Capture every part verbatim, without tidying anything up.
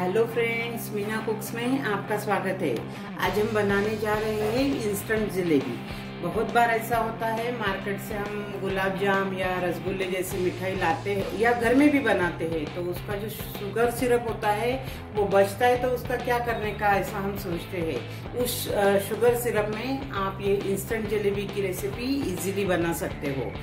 Hello friends, Meena कुक्स में आपका स्वागत है। आज हम बनाने जा रहे हैं इंस्टेंट जलेबी। बहुत बार ऐसा होता है, मार्केट से हम गुलाब जाम या रसगुल्ले जैसी मिठाई लाते हैं या घर में भी बनाते हैं, तो उसका जो शुगर सिरप होता है वो बचता है, तो उसका क्या करने का ऐसा हम सोचते हैं। उस शुगर सिरप में आप ये इंस्टेंट जलेबी की रेसिपी इजीली बना सकते हो।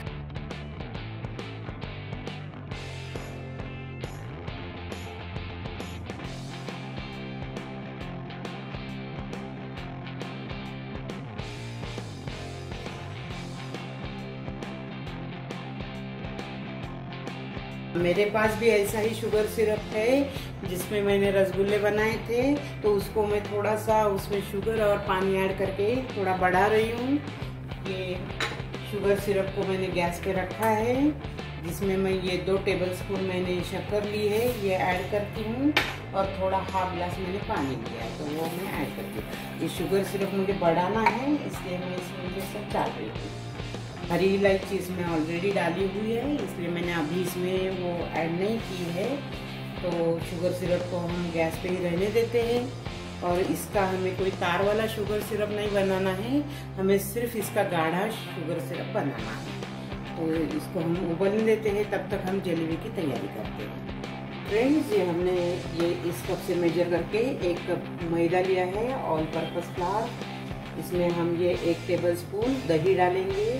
मेरे पास भी ऐसा ही शुगर सिरप है जिसमें मैंने रसगुल्ले बनाए थे, तो उसको मैं थोड़ा सा उसमें शुगर और पानी ऐड करके थोड़ा बढ़ा रही हूँ। ये शुगर सिरप को मैंने गैस पे रखा है, जिसमें मैं ये दो टेबलस्पून मैंने शक्कर ली है, ये ऐड करती हूँ और थोड़ा हाफ ग्लास मैंने पानी लिया है, तो वो मैं ऐड करती हूँ। ये शुगर सिरप मुझे बढ़ाना है, इसलिए मैं इसमें ये सब डाल रही हूँ। हरी इलायची इसमें ऑलरेडी डाली हुई है, इसलिए मैंने अभी इसमें वो ऐड नहीं की है। तो शुगर सिरप को हम गैस पे ही रहने देते हैं। और इसका हमें कोई तार वाला शुगर सिरप नहीं बनाना है, हमें सिर्फ इसका गाढ़ा शुगर सिरप बनाना है। तो इसको हम उबलने देते हैं, तब तक हम जलेबी की तैयारी करते हैं। फ्रेंड्स, ये हमने ये इस कप से मेजर करके एक कप मैदा लिया है, ऑल पर्पस फ्लावर। इसमें हम ये एक टेबल स्पून दही डालेंगे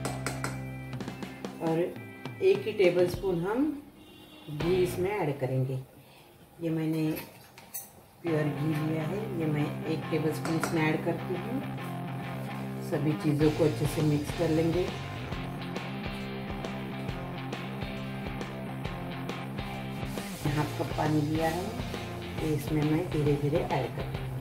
और एक ही टेबलस्पून हम घी इसमें ऐड करेंगे। ये मैंने प्योर घी लिया है, ये मैं एक टेबलस्पून इसमें ऐड करती हूँ। सभी चीज़ों को अच्छे से मिक्स कर लेंगे। हाफ कप पानी लिया है, तो इसमें मैं धीरे धीरे ऐड करती हूँ।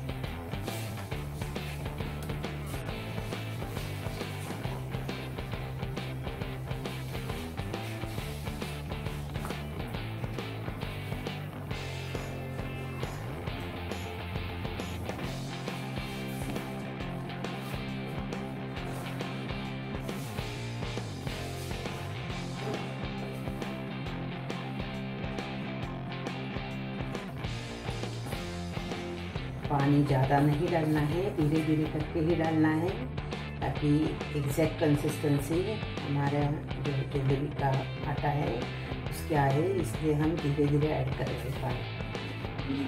पानी ज़्यादा नहीं डालना है, धीरे धीरे करके ही डालना है, ताकि एग्जैक्ट कंसिस्टेंसी हमारा जो जलेबी का आटा है उसके आए, इसलिए हम धीरे धीरे ऐड करेंगे पानी।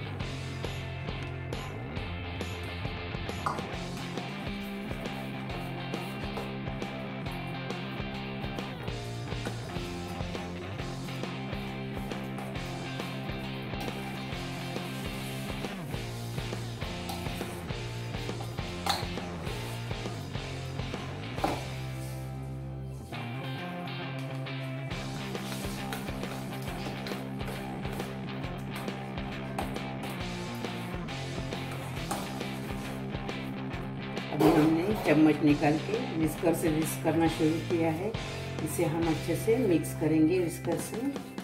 अभी हमने चम्मच निकाल के विस्कर से विस्क करना शुरू किया है। इसे हम अच्छे से मिक्स करेंगे विस्कर से।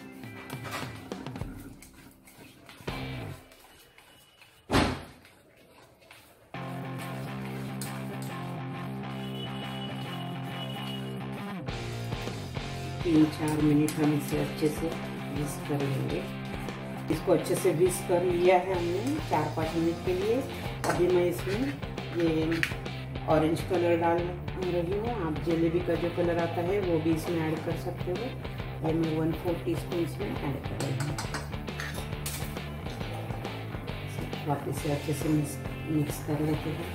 तीन चार मिनट हम इसे अच्छे से विस्क कर लेंगे। इसको अच्छे से विस्क कर लिया है हमने चार पाँच मिनट के लिए। अभी मैं इसमें ये ऑरेंज कलर डाल रही हूँ। आप जलेबी का जो कलर आता है वो भी इसमें ऐड कर सकते हो। ये मैं वन फोर टी स्पून इसमें ऐड कर रही हूँ। वापस से अच्छे से मिक्स मिक्स कर लेते हैं।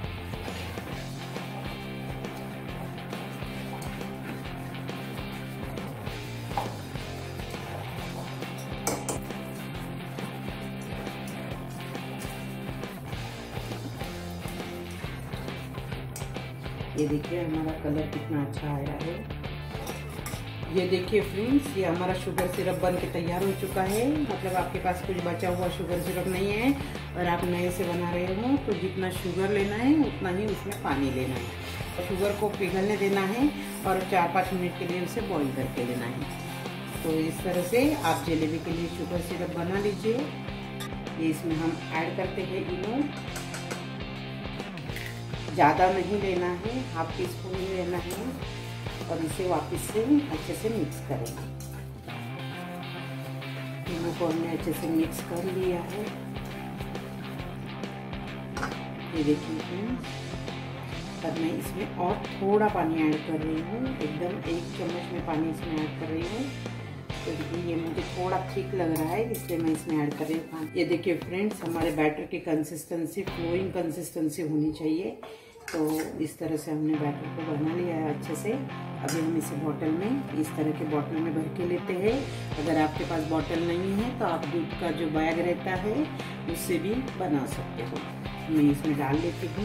ये देखिए हमारा कलर कितना अच्छा आया है। ये देखिए फ्रेंड्स, ये हमारा शुगर सिरप बन के तैयार हो चुका है। मतलब आपके पास कुछ बचा हुआ शुगर सिरप नहीं है और आप नए से बना रहे हो, तो जितना शुगर लेना है उतना ही उसमें पानी लेना है और शुगर को पिघलने देना है और चार पाँच मिनट के लिए उसे बॉईल करके लेना है। तो इस तरह से आप जलेबी के लिए शुगर सिरप बना लीजिए। ये इसमें हम ऐड करते हैं इनो। ज़्यादा नहीं लेना है, हाफ टी स्पून ही लेना है और इसे वापस से अच्छे से मिक्स करेंगे। दोनों को हमने अच्छे से मिक्स कर लिया है। ये देखिए फ्रेंड्स, अब मैं इसमें और थोड़ा पानी ऐड कर रही हूँ, एकदम एक चम्मच में पानी इसमें ऐड कर रही हूँ। तो देखिए ये मुझे थोड़ा थिक लग रहा है, इसलिए मैं इसमें ऐड कर रही हूँ पानी। ये देखिए फ्रेंड्स, हमारे बैटर की कंसिस्टेंसी फ्लोइंग कंसिस्टेंसी होनी चाहिए। तो इस तरह से हमने बैटर को बना लिया है अच्छे से। अभी हम इसे बॉटल में, इस तरह के बॉटल में भर के लेते हैं। अगर आपके पास बॉटल नहीं है तो आप दूध का जो बैग रहता है उससे भी बना सकते हो। मैं इसमें डाल लेती हूँ।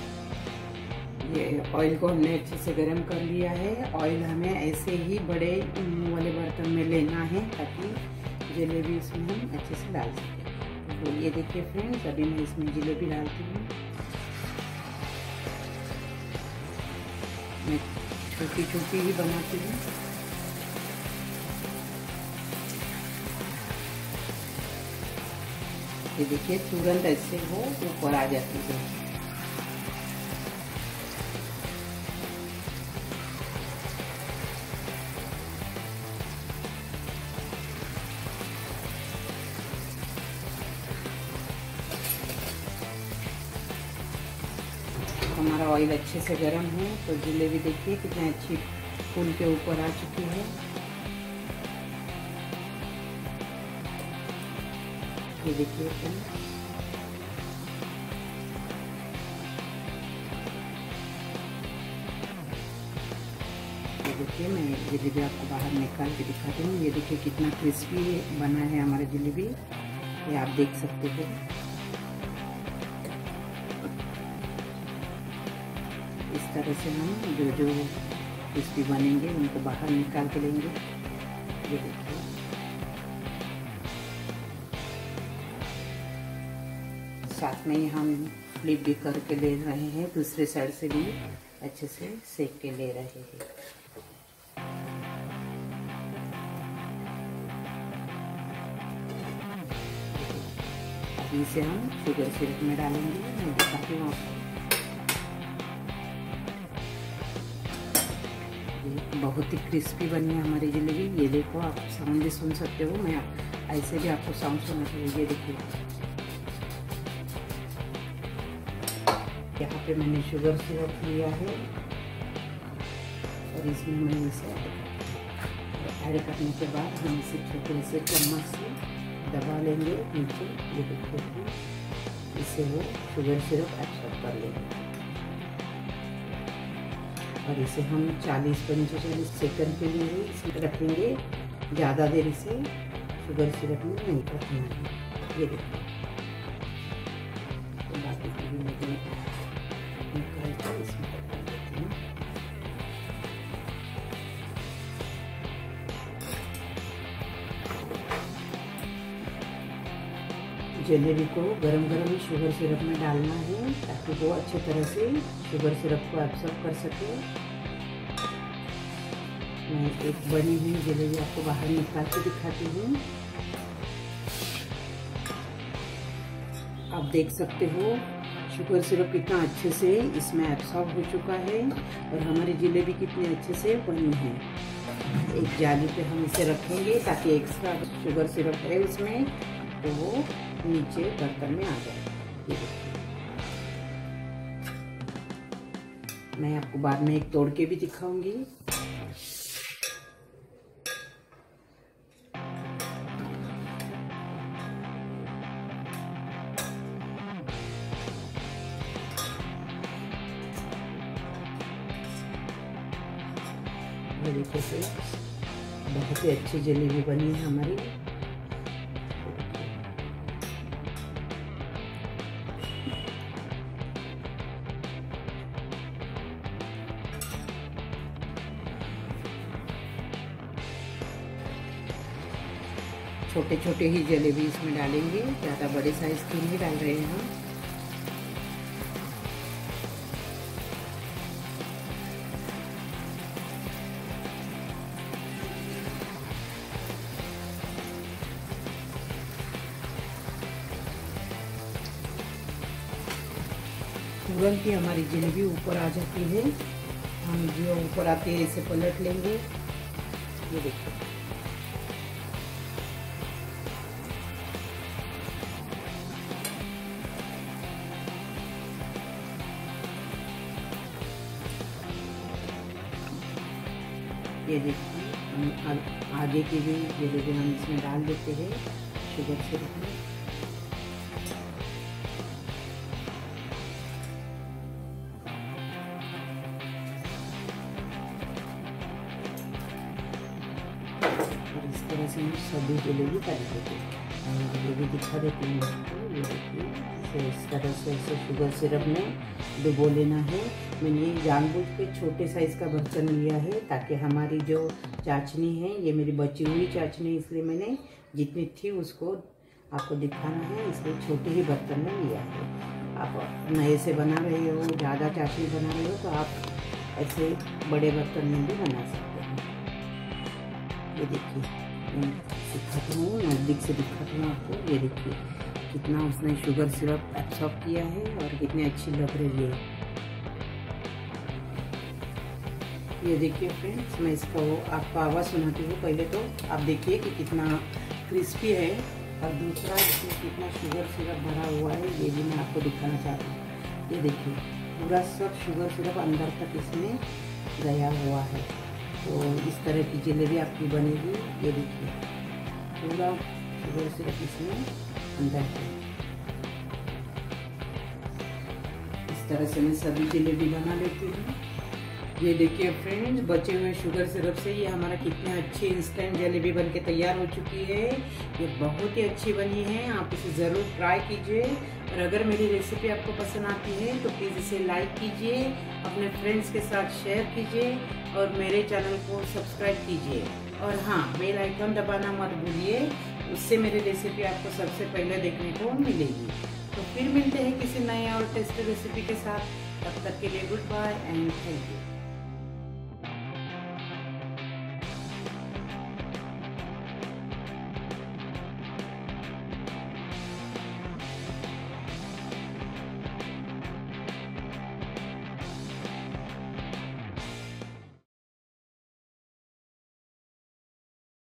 ये ऑयल को हमने अच्छे से गर्म कर लिया है। ऑयल हमें ऐसे ही बड़े वाले बर्तन में लेना है ताकि जलेबी इसमें हम अच्छे से डाल सकें। तो ये देखिए फ्रेंड्स, अभी मैं इसमें जलेबी डालती हूँ। मैं छोटी छोटी ही बनाती हूँ। ये देखिए तुरंत ऐसे वो ऊपर आ जाती है। हमारा ऑयल अच्छे से गर्म है तो जलेबी देखिए कितनी अच्छी फूल के ऊपर आ चुकी है। ये देखिए ये देखिए मैं जलेबी आपको बाहर निकाल के दिखाती हूँ। ये देखिए कितना क्रिस्पी बना है हमारा जलेबी, ये आप देख सकते हो। इस तरह से हम जो जो क्रिस्पी बनेंगे उनको बाहर निकाल के लेंगे। ये देखिए साथ में ही हम फ्लिप भी करके ले रहे हैं, दूसरे साइड से भी अच्छे से सेक के ले रहे हैं। अभी इसे हम शुगर सिरप में डालेंगे। मैं दिखाती हूँ आपको। बहुत ही क्रिस्पी बनी है हमारी जलेबी। ये देखो, आप साउंड भी सुन सकते हो। मैं ऐसे भी आपको साउंड सुनना चाहिए। ये देखिए यहाँ पे मैंने शुगर सिरप लिया है और इसमें मैं इसे ऐड करने के बाद हम इसे छोटे से चम्मच से दबा लेंगे नीचे। ये देखिए इससे वो शुगर सिरप एब्सॉर्ब कर लेंगे और इसे हम चालीस पंचालीस सेकंड के लिए इसे रखेंगे। ज़्यादा देर इसे शुगर सिरप में नहीं रखना है। ये देखिए तो बाकी की भी मुझे निकाल कर इसमें रख देती हूँ। जलेबी को गरम गरम ही शुगर सिरप में डालना है ताकि वो अच्छी तरह से शुगर सिरप को एब्सॉर्ब कर सके। मैं एक बनी हुई जलेबी आपको बाहर निकाल के दिखाती हूँ। आप देख सकते हो शुगर सिरप कितना अच्छे से इसमें एब्सॉर्ब हो चुका है और हमारी जलेबी कितनी अच्छे से बनी है। एक जाली पे हम इसे रखेंगे ताकि एक्स्ट्रा शुगर सिरप है उसमें तो वो नीचे बर्तन में आ जाए। ये देखिए मैं आपको बाद में एक तोड़ के भी दिखाऊंगी। ये देखिए से बहुत ही अच्छी जलेबी बनी है हमारी। छोटे छोटे ही जलेबी इसमें डालेंगे, ज़्यादा बड़े साइज की नहीं डाल रहे हैं हम। तुरंत ही हमारी जलेबी ऊपर आ जाती है। हम जो ऊपर आते हैं इसे पलट लेंगे। ये देखिए ये देखिए हम आगे की भी जलेबी हम इसमें डाल देते हैं शुगर सिरप में। और इस तरह से हम सभी जलेबी कर देते हैं। और ये भी दिखा देती हूँ आपको। ये देखिए इस तरह से ऐसे शुगर सिरप में डुबो लेना है। मैंने ये जानबूझ के छोटे साइज़ का बर्तन लिया है ताकि हमारी जो चाशनी है, ये मेरी बची हुई चाशनी, इसलिए मैंने जितनी थी उसको आपको दिखाना है, इसलिए छोटे ही बर्तन में लिया है। आप नए से बना रहे हो, ज़्यादा चाशनी बना रहे हो तो आप ऐसे बड़े बर्तन में भी बना सकते हैं। ये देखिए मैं दिखाती हूँ, नज़दीक से दिखाती हूँ आपको। ये देखिए कितना उसने शुगर सिरप एब्सॉर्ब किया है और कितनी अच्छी लग रही है। ये देखिए फ्रेंड्स, मैं इसका वो आपको आवाज़ सुनाती हूँ। पहले तो आप देखिए कि कितना क्रिस्पी है और दूसरा इसमें कितना शुगर सिरप भरा हुआ है, ये भी मैं आपको दिखाना चाहती हूँ। ये देखिए पूरा सब शुगर सिरप अंदर तक इसमें गया हुआ है। तो इस तरह की जलेबी आपकी बनेगी। ये देखिए पूरा शुगर सिरप इसमें अंदर है। इस तरह से मैं सभी जलेबी बना लेती हूँ। ये देखिए फ्रेंड्स, बचे हुए शुगर सिरप से ये हमारा कितने अच्छी इंस्टेंट जलेबी बनके तैयार हो चुकी है। ये बहुत ही अच्छी बनी है, आप इसे ज़रूर ट्राई कीजिए। और अगर मेरी रेसिपी आपको पसंद आती है तो प्लीज़ इसे लाइक कीजिए, अपने फ्रेंड्स के साथ शेयर कीजिए और मेरे चैनल को सब्सक्राइब कीजिए। और हाँ, बेल आइकन दबाना मत भूलिए, उससे मेरी रेसिपी आपको सबसे पहले देखने को मिलेगी। तो फिर मिलते हैं किसी नए और टेस्टी रेसिपी के साथ। तब तक के लिए good bye and thank you.